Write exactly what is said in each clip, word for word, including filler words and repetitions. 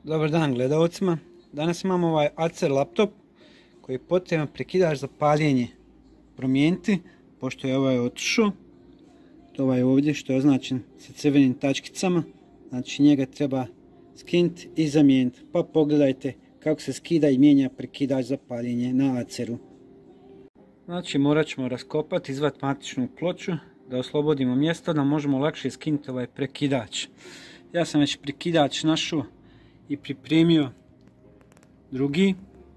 Dobar dan gledalcima. Danas imamo ovaj Acer laptop koji je potreban prekidač za paljenje promijeniti, pošto je ovaj otišao. To ovaj ovdje što je označen sa crvenim tačkicama, znači njega treba skinuti i zamijeniti. Pa pogledajte kako se skida i mijenja prekidač za paljenje na Aceru. Znači morat ćemo raskopati, izvati matičnu ploču da oslobodimo mjesto da možemo lakše skinuti ovaj prekidač. Ja sam već prekidač našao i pripremio drugi.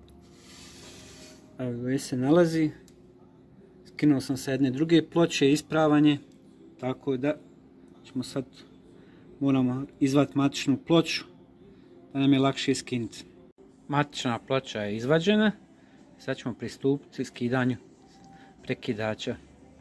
Evo gdje se nalazi. Skinuo sam sa jedne druge ploče, ispravan je. Tako da ćemo sad, moramo izvati matičnu ploču da nam je lakše skinuti. Matična ploča je izvađena. Sad ćemo pristupiti skidanju prekidača.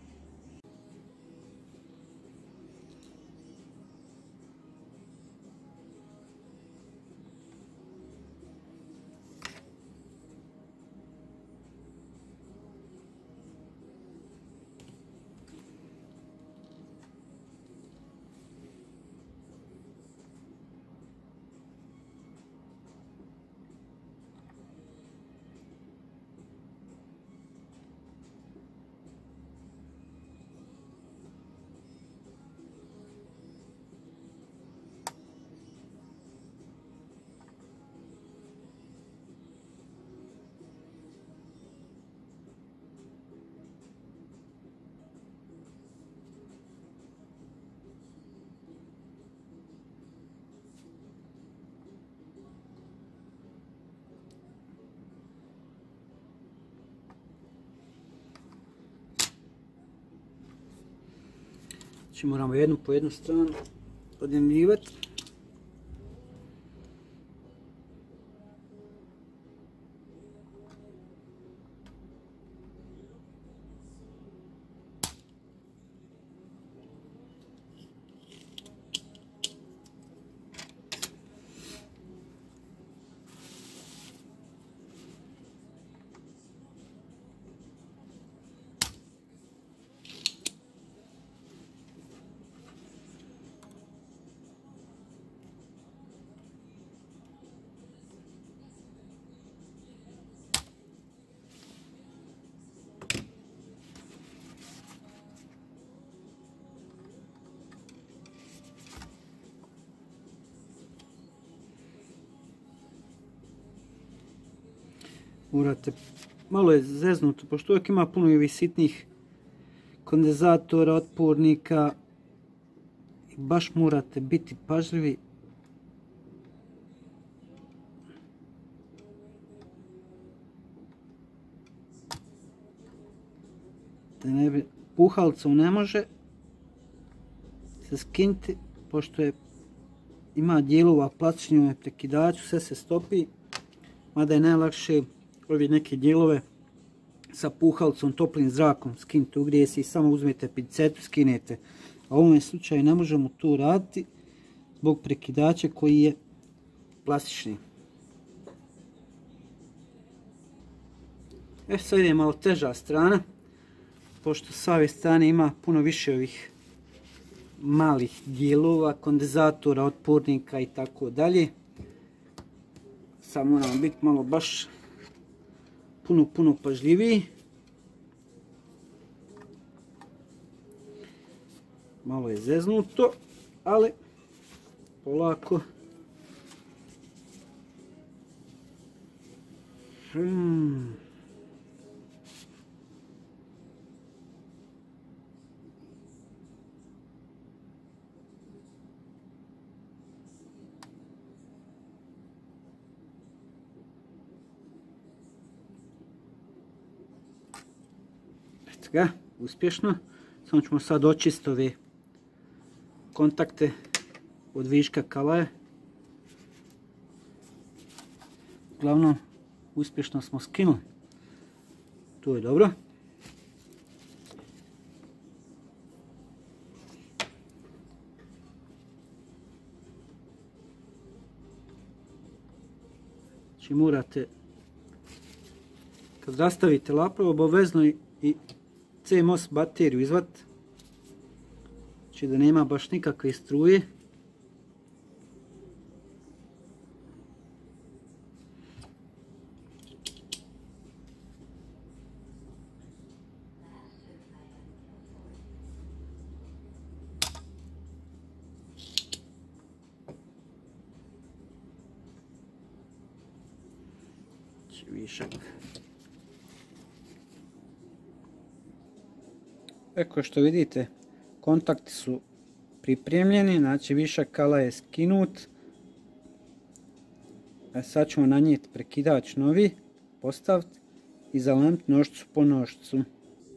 Znači moramo jednu po jednu stranu odjemljivati. Morate, malo je zeznuto, pošto uvijek ima puno i ovih sitnih kondenzatora, otpornika i baš morate biti pažljivi. Da ne bi, puhalcom ne može se skinuti, pošto je, ima dijelova plastični u prekidaču, sve se stopi, mada je najlakše ovi neke dijelove sa puhalcom, toplim zrakom skinite, ugrije se i samo uzmete pincetu, skinete. A u ovom slučaju ne možemo to raditi zbog prekidača koji je plastični. E sad ide malo teža strana, pošto sa ove strane ima puno više ovih malih dijelova, kondenzatora, otpornika i tako dalje. Sad moramo biti malo baš puno, puno pažljiviji. Malo je zeznuto, ali polako. Hmm. Ga, uspješno. Samo ćemo sad očistiti ove kontakte od viška kalaje. Uglavnom, uspješno smo skinuli. To je dobro. Znači morate, kad rastavite laptop, obavezno i C M O S bateriju izvati, znači da nema baš nikakve struje. znači višak. Eko što vidite, kontakti su pripremljeni, znači višak kala je skinut. E sad ćemo nanijeti prekidač novi, postaviti i zalemiti nožicu po nožicu.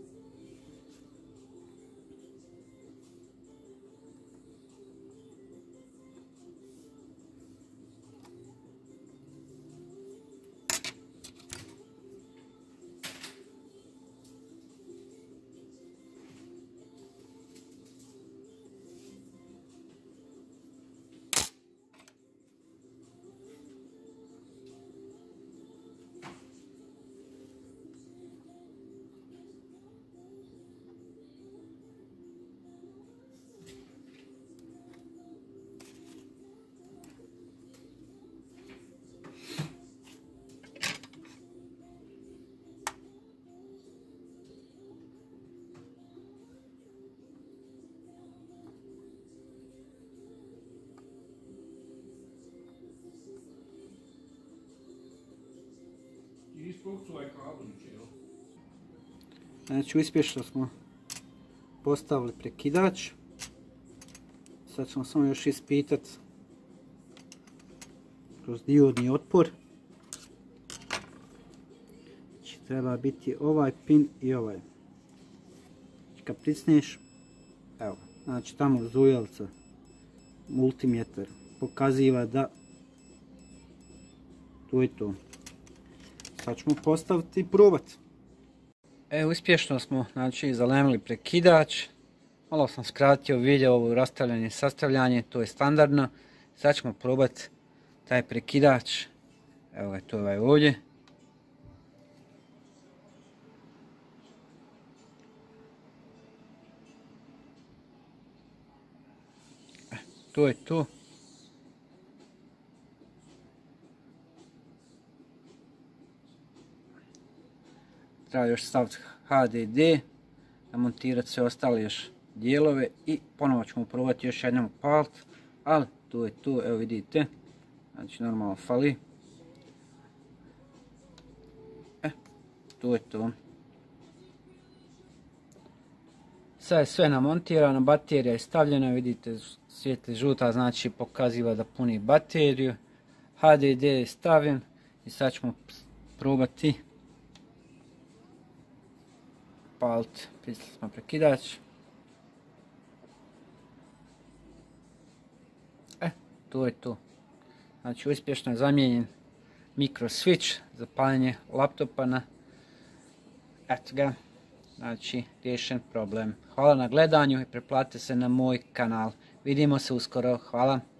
Znači uspješno smo postavili prekidač. Sad ćemo samo još ispitati kroz diodni otpor. Znači treba biti ovaj pin i ovaj. Kad pritisneš, evo, znači tamo zujalca, multimetar pokaziva da to je to. Sad ćemo postaviti i probati. E, uspješno smo, znači, zalemili prekidač. Malo sam skratio video ovo rastavljanje i sastavljanje, to je standardno. Sad ćemo probati taj prekidač. Evo ga, to je ovaj ovdje. E, to je to. Treba još staviti H D D, namontirati sve ostale još dijelove i ponovo ćemo probati još jednom upaliti, ali to je to, evo vidite, znači normalno fali. E, to je to. Sad je sve namontirano, baterija je stavljena, vidite svijetli žuta, znači pokaziva da puni bateriju. H D D je stavljen i sad ćemo probati upaliti. Pritisnuli smo prekidač. E, to je to. Znači uspješno je zamijenjen mikro switch za paljenje laptopa na, eto ga, znači riješen problem. Hvala na gledanju i pretplatite se na moj kanal. Vidimo se uskoro. Hvala.